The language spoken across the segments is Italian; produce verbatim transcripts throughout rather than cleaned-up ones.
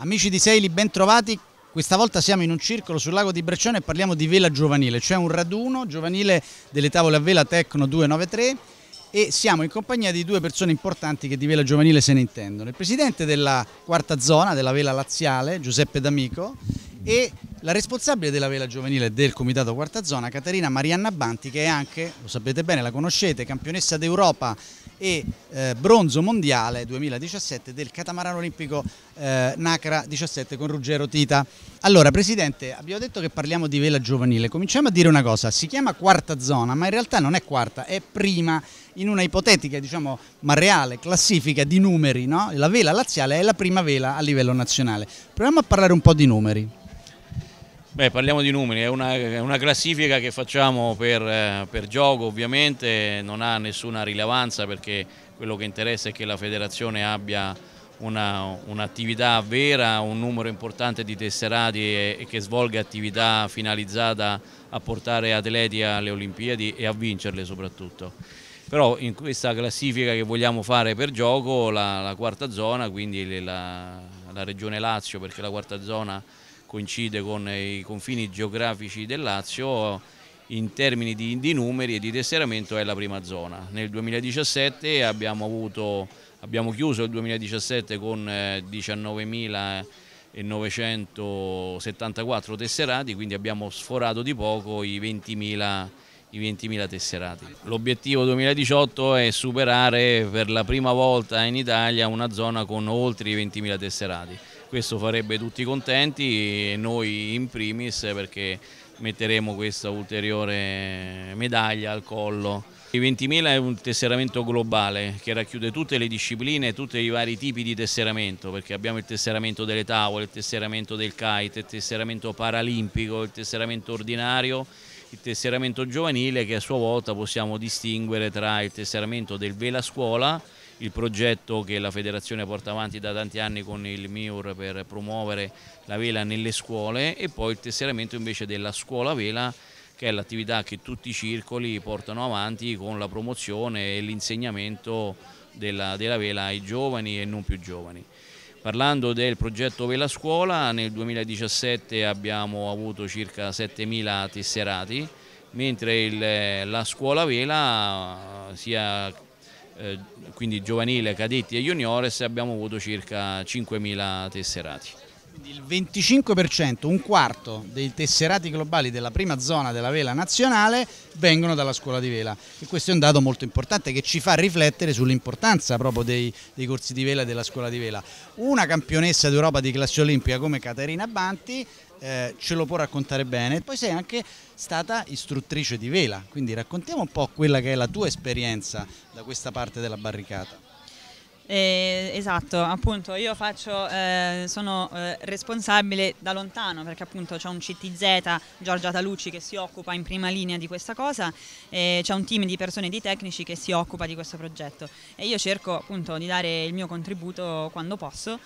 Amici di Seili, ben trovati. Questa volta siamo in un circolo sul lago di Breccione e parliamo di vela giovanile, cioè un raduno giovanile delle tavole a vela Tecno duecentonovantatré, e siamo in compagnia di due persone importanti che di vela giovanile se ne intendono. Il presidente della quarta zona della vela laziale, Giuseppe D'Amico, e la responsabile della vela giovanile del comitato quarta zona, Caterina Marianna Banti, che è anche, lo sapete bene, la conoscete, campionessa d'Europa e eh, bronzo mondiale duemiladiciassette del catamarano olimpico eh, Nacra diciassette con Ruggero Tita. Allora, Presidente, abbiamo detto che parliamo di vela giovanile. Cominciamo a dire una cosa: si chiama quarta zona, ma in realtà non è quarta, è prima, in una ipotetica, diciamo, ma reale classifica di numeri, no? La vela laziale è la prima vela a livello nazionale. Proviamo a parlare un po' di numeri. Beh, parliamo di numeri, è una, è una classifica che facciamo per, eh, per gioco, ovviamente non ha nessuna rilevanza, perché quello che interessa è che la federazione abbia un'attività un vera, un numero importante di tesserati e, e che svolga attività finalizzata a portare atleti alle Olimpiadi e a vincerle soprattutto. Però in questa classifica che vogliamo fare per gioco, la, la quarta zona, quindi la, la regione Lazio, perché la quarta zona coincide con i confini geografici del Lazio, in termini di, di numeri e di tesseramento è la prima zona. Nel duemiladiciassette abbiamo, avuto, abbiamo chiuso il duemiladiciassette con eh, diciannovemilanovecentosettantaquattro tesserati, quindi abbiamo sforato di poco i ventimila tesserati. L'obiettivo duemiladiciotto è superare per la prima volta in Italia una zona con oltre i ventimila tesserati. Questo farebbe tutti contenti e noi in primis, perché metteremo questa ulteriore medaglia al collo. I ventimila è un tesseramento globale che racchiude tutte le discipline e tutti i vari tipi di tesseramento, perché abbiamo il tesseramento delle tavole, il tesseramento del kite, il tesseramento paralimpico, il tesseramento ordinario, il tesseramento giovanile, che a sua volta possiamo distinguere tra il tesseramento del vela scuola, il progetto che la federazione porta avanti da tanti anni con il M I U R per promuovere la vela nelle scuole, e poi il tesseramento invece della scuola vela, che è l'attività che tutti i circoli portano avanti con la promozione e l'insegnamento della, della vela ai giovani e non più giovani. Parlando del progetto Vela Scuola, nel duemiladiciassette abbiamo avuto circa settemila tesserati, mentre il, la scuola vela, sia eh, quindi giovanile, cadetti e juniores, abbiamo avuto circa cinquemila tesserati. Il venticinque per cento, un quarto dei tesserati globali della prima zona della vela nazionale vengono dalla scuola di vela, e questo è un dato molto importante che ci fa riflettere sull'importanza proprio dei, dei corsi di vela e della scuola di vela. Una campionessa d'Europa di classe olimpica come Caterina Banti eh, ce lo può raccontare bene. Poi sei anche stata istruttrice di vela, quindi raccontiamo un po' quella che è la tua esperienza da questa parte della barricata. Eh, esatto, appunto io faccio, eh, sono eh, responsabile da lontano, perché appunto c'è un C T Z, Giorgia Talucci, che si occupa in prima linea di questa cosa, e c'è un team di persone, di tecnici, che si occupa di questo progetto, e io cerco appunto di dare il mio contributo quando posso,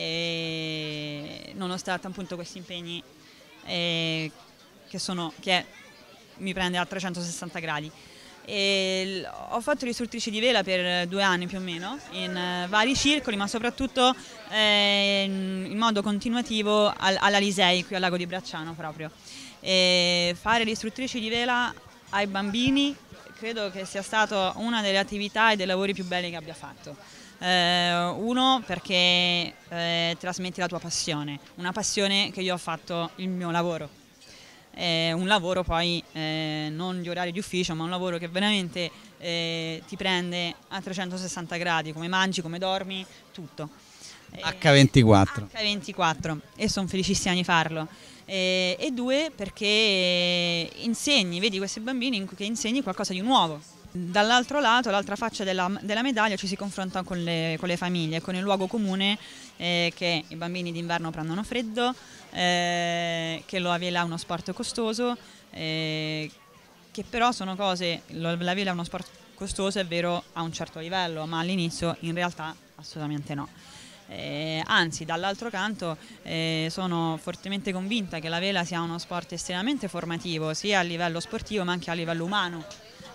e nonostante appunto questi impegni eh, che, sono, che mi prende a trecentosessanta gradi. E ho fatto l'istruttrice di vela per due anni più o meno in uh, vari circoli, ma soprattutto eh, in, in modo continuativo al, alla Lisei, qui al lago di Bracciano proprio. E fare l'istruttrice di vela ai bambini credo che sia stata una delle attività e dei lavori più belli che abbia fatto. Eh, uno, perché eh, trasmetti la tua passione, una passione che io ho fatto il mio lavoro. È un lavoro poi eh, non di orario di ufficio, ma un lavoro che veramente eh, ti prende a trecentosessanta gradi, come mangi, come dormi, tutto. acca ventiquattro. acca ventiquattro, e sono felicissima di farlo. E, e due, perché insegni, vedi questi bambini che insegni qualcosa di nuovo. Dall'altro lato, l'altra faccia della, della medaglia, ci si confronta con le, con le famiglie, con il luogo comune eh, che i bambini d'inverno prendono freddo, eh, che la vela è uno sport costoso, eh, che però sono cose, la vela è uno sport costoso, è vero, a un certo livello, ma all'inizio in realtà assolutamente no. Eh, anzi, dall'altro canto eh, sono fortemente convinta che la vela sia uno sport estremamente formativo, sia a livello sportivo ma anche a livello umano.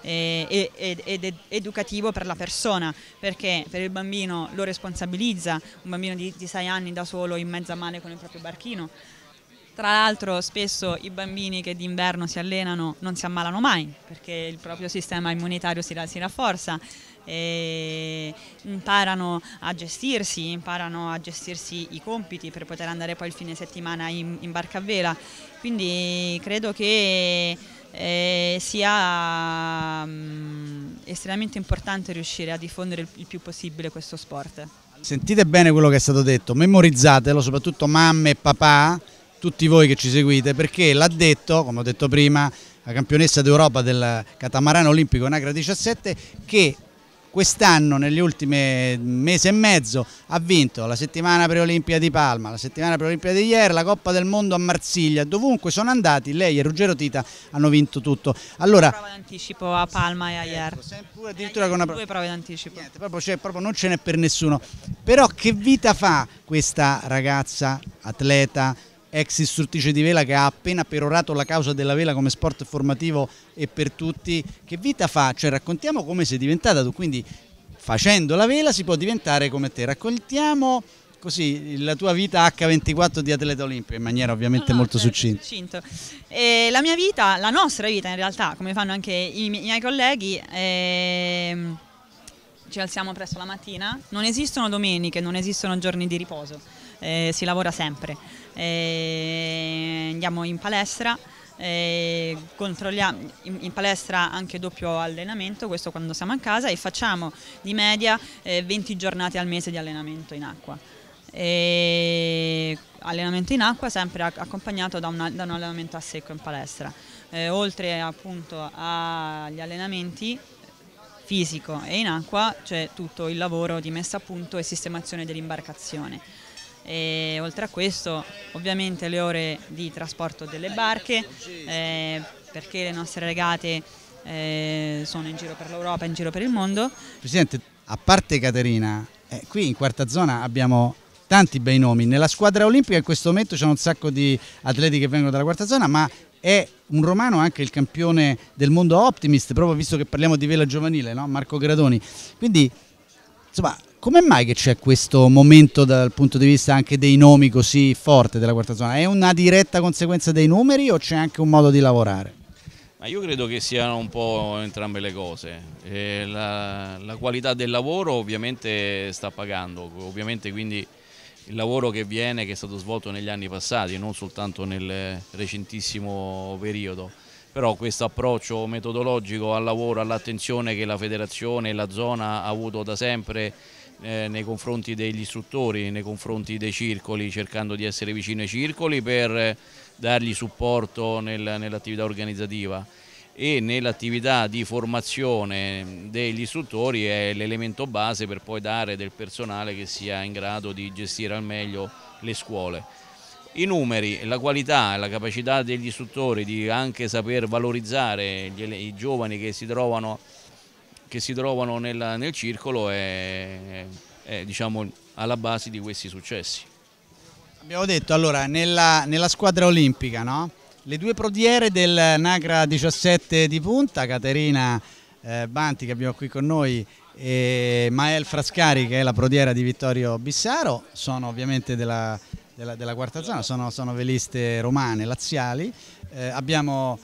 ed, ed, ed educativo per la persona, perché per il bambino lo responsabilizza, un bambino di, di sei anni da solo in mezzo a mare con il proprio barchino. Tra l'altro spesso i bambini che d'inverno si allenano non si ammalano mai perché il proprio sistema immunitario si, si rafforza, e imparano a gestirsi, imparano a gestirsi i compiti per poter andare poi il fine settimana in, in barca a vela. Quindi credo che eh, sia mh, estremamente importante riuscire a diffondere il, il più possibile questo sport. Sentite bene quello che è stato detto, memorizzatelo, soprattutto mamme e papà, tutti voi che ci seguite, perché l'ha detto, come ho detto prima, la campionessa d'Europa del catamarano olimpico Nagra diciassette, che quest'anno, negli ultimi mesi e mezzo, ha vinto la settimana preolimpica di Palma, la settimana preolimpica di ieri, la Coppa del Mondo a Marsiglia, dovunque sono andati, lei e Ruggero Tita hanno vinto tutto. Allora, una prova d'anticipo a Palma e a ieri. Ecco, addirittura con una prova. Due prove d'anticipo. Niente, proprio, cioè, proprio non ce n'è per nessuno. Però che vita fa questa ragazza, atleta, ex istruttrice di vela, che ha appena perorato la causa della vela come sport formativo e per tutti? Che vita fa? Cioè, raccontiamo come sei diventata tu, quindi facendo la vela si può diventare come te. Raccontiamo così la tua vita acca ventiquattro di atleta olimpico in maniera ovviamente no, no, molto certo, succinta. succinto. E la mia vita, la nostra vita in realtà, come fanno anche i, i miei colleghi, ehm, ci alziamo presto la mattina, non esistono domeniche, non esistono giorni di riposo, eh, si lavora sempre. Eh, andiamo in palestra, eh, controlliamo in, in palestra anche doppio allenamento, questo quando siamo a casa, e facciamo di media eh, venti giornate al mese di allenamento in acqua. E allenamento in acqua sempre accompagnato da, una, da un allenamento a secco in palestra, eh, oltre appunto agli allenamenti fisico e in acqua c'è tutto il lavoro di messa a punto e sistemazione dell'imbarcazione. E oltre a questo ovviamente le ore di trasporto delle barche, eh, perché le nostre regate eh, sono in giro per l'Europa, in giro per il mondo. Presidente, a parte Caterina, eh, qui in quarta zona abbiamo tanti bei nomi. Nella squadra olimpica in questo momento c'è un sacco di atleti che vengono dalla quarta zona, ma è un romano anche il campione del mondo Optimist, proprio visto che parliamo di vela giovanile, no? Marco Gradoni. Quindi, insomma, come mai che c'è questo momento dal punto di vista anche dei nomi così forte della quarta zona? È una diretta conseguenza dei numeri o c'è anche un modo di lavorare? Ma io credo che siano un po' entrambe le cose. E la, la qualità del lavoro ovviamente sta pagando, ovviamente quindi il lavoro che viene, che è stato svolto negli anni passati, non soltanto nel recentissimo periodo. Però questo approccio metodologico al lavoro, all'attenzione che la federazione e la zona ha avuto da sempre eh, nei confronti degli istruttori, nei confronti dei circoli, cercando di essere vicino ai circoli per dargli supporto nel, nell'attività organizzativa e nell'attività di formazione degli istruttori è l'elemento base per poi dare del personale che sia in grado di gestire al meglio le scuole. I numeri, la qualità e la capacità degli istruttori di anche saper valorizzare gli, i giovani che si trovano, che si trovano nel, nel circolo è, è diciamo, alla base di questi successi. Abbiamo detto allora nella, nella squadra olimpica, no? Le due prodiere del Nagra diciassette di punta, Caterina eh, Banti che abbiamo qui con noi e Mael Frascari che è la prodiera di Vittorio Bissaro, sono ovviamente della Della, della quarta zona, sono, sono veliste romane, laziali. Eh, abbiamo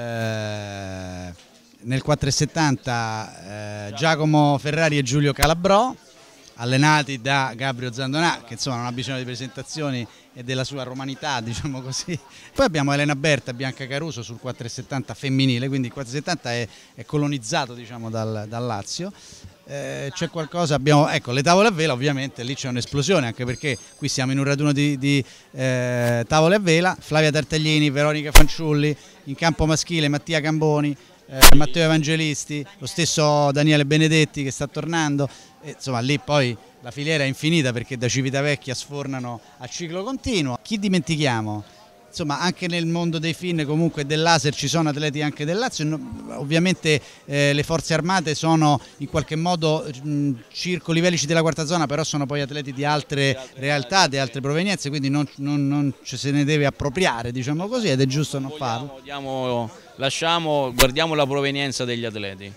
eh, nel quattrocentosettanta eh, Giacomo Ferrari e Giulio Calabrò, allenati da Gabrio Zandonà, che insomma non ha bisogno di presentazioni e della sua romanità, diciamo così. Poi abbiamo Elena Berta e Bianca Caruso sul quattrocentosettanta femminile, quindi il quattrocentosettanta è, è colonizzato, diciamo, dal, dal Lazio. Eh, c'è qualcosa, abbiamo, ecco, le tavole a vela, ovviamente lì c'è un'esplosione, anche perché qui siamo in un raduno di, di eh, tavole a vela. Flavia Tartaglini, Veronica Fanciulli, in campo maschile Mattia Camboni, eh, Matteo Evangelisti, lo stesso Daniele Benedetti che sta tornando, e, insomma lì poi la filiera è infinita perché da Civitavecchia sfornano a ciclo continuo. Chi dimentichiamo? insomma anche nel mondo dei film comunque del laser ci sono atleti anche del Lazio, no, ovviamente eh, le forze armate sono in qualche modo mh, circoli velici della quarta zona, però sono poi atleti di altre realtà, di altre provenienze, quindi non, non, non ci se ne deve appropriare, diciamo così, ed è giusto non farlo. Diamo, lasciamo, guardiamo la provenienza degli atleti.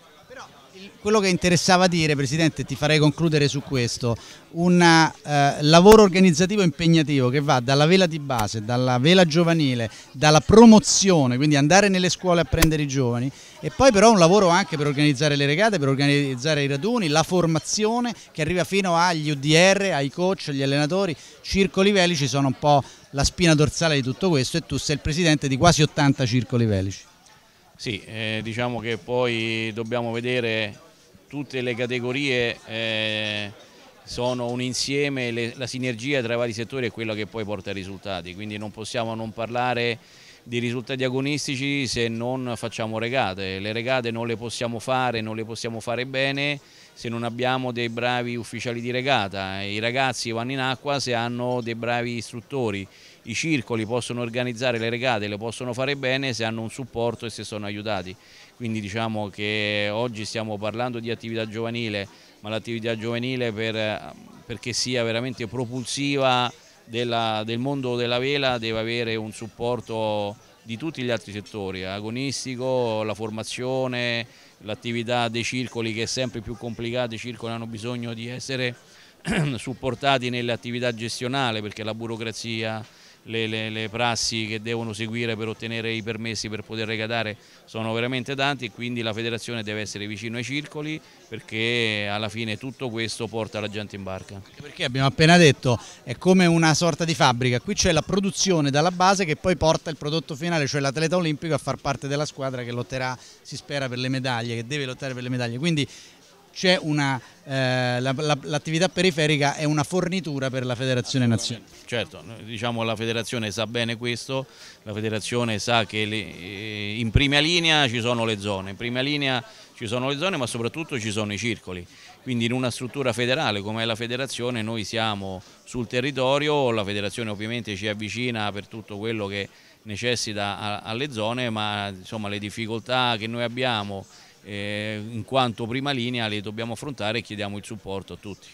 Quello che interessava dire, Presidente, ti farei concludere su questo, un eh, lavoro organizzativo impegnativo che va dalla vela di base, dalla vela giovanile, dalla promozione, quindi andare nelle scuole a prendere i giovani, e poi però un lavoro anche per organizzare le regate, per organizzare i raduni, la formazione che arriva fino agli U D R, ai coach, agli allenatori. Circoli velici sono un po' la spina dorsale di tutto questo e tu sei il Presidente di quasi ottanta circoli velici. Sì, eh, diciamo che poi dobbiamo vedere tutte le categorie, eh, sono un insieme, le, la sinergia tra i vari settori è quella che poi porta ai risultati, quindi non possiamo non parlare di risultati agonistici se non facciamo regate. Le regate non le possiamo fare, non le possiamo fare bene se non abbiamo dei bravi ufficiali di regata. I ragazzi vanno in acqua se hanno dei bravi istruttori. I circoli possono organizzare le regate, le possono fare bene se hanno un supporto e se sono aiutati. Quindi diciamo che oggi stiamo parlando di attività giovanile, ma l'attività giovanile per, perché sia veramente propulsiva della, del mondo della vela deve avere un supporto di tutti gli altri settori, agonistico, la formazione, l'attività dei circoli che è sempre più complicata. I circoli hanno bisogno di essere supportati nelle attività gestionali perché la burocrazia, Le, le, le prassi che devono seguire per ottenere i permessi per poter regatare sono veramente tanti, e quindi la federazione deve essere vicino ai circoli perché alla fine tutto questo porta la gente in barca. Perché abbiamo appena detto è come una sorta di fabbrica, qui c'è la produzione dalla base che poi porta il prodotto finale, cioè l'atleta olimpico, a far parte della squadra che lotterà, si spera, per le medaglie, che deve lottare per le medaglie. Quindi c'è una eh, la, la, l'attività periferica è una fornitura per la federazione nazionale. Certo, diciamo la federazione sa bene questo, la federazione sa che le, in prima linea ci sono le zone, in prima linea ci sono le zone ma soprattutto ci sono i circoli, quindi in una struttura federale come è la federazione noi siamo sul territorio, la federazione ovviamente ci avvicina per tutto quello che necessita a, alle zone, ma insomma le difficoltà che noi abbiamo Eh, in quanto prima linea le dobbiamo affrontare e chiediamo il supporto a tutti.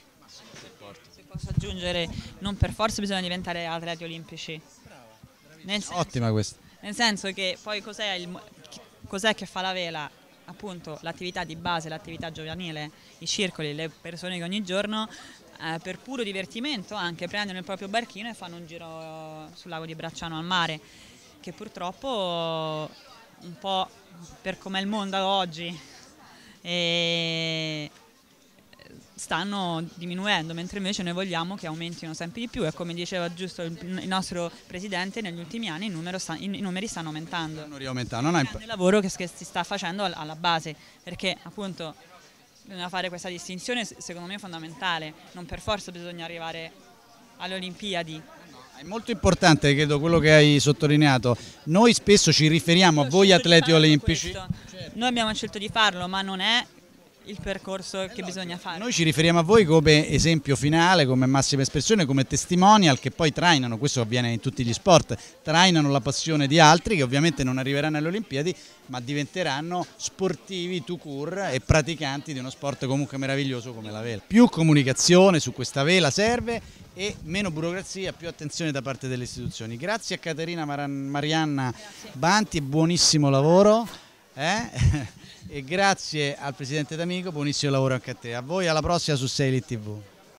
Se posso aggiungere, non per forza bisogna diventare atleti olimpici. Nel senso, Ottima questa. Nel senso che poi cos'è, il, cos'è che fa la vela? Appunto l'attività di base, l'attività giovanile, i circoli, le persone che ogni giorno eh, per puro divertimento anche prendono il proprio barchino e fanno un giro sul lago di Bracciano al mare, che purtroppo un po' per com'è il mondo oggi e stanno diminuendo, mentre invece noi vogliamo che aumentino sempre di più, e come diceva giusto il, il nostro Presidente, negli ultimi anni il numero sta, i, i numeri stanno aumentando. Stanno riaumentando. Non è il lavoro che, che si sta facendo alla base, perché appunto bisogna fare questa distinzione, secondo me è fondamentale, non per forza bisogna arrivare alle Olimpiadi. È molto importante, credo, quello che hai sottolineato. Noi spesso ci riferiamo a voi atleti olimpici. Noi abbiamo scelto di farlo, ma non è il percorso che bisogna fare. Noi ci riferiamo a voi come esempio finale, come massima espressione, come testimonial che poi trainano, questo avviene in tutti gli sport, trainano la passione di altri che ovviamente non arriveranno alle Olimpiadi, ma diventeranno sportivi tout court e praticanti di uno sport comunque meraviglioso come la vela. Più comunicazione su questa vela serve e meno burocrazia, più attenzione da parte delle istituzioni. Grazie a Caterina Maran Marianna Banti e buonissimo lavoro. Eh? E grazie al Presidente D'Amico, buonissimo lavoro anche a te. A voi, alla prossima su sei Lit tivù.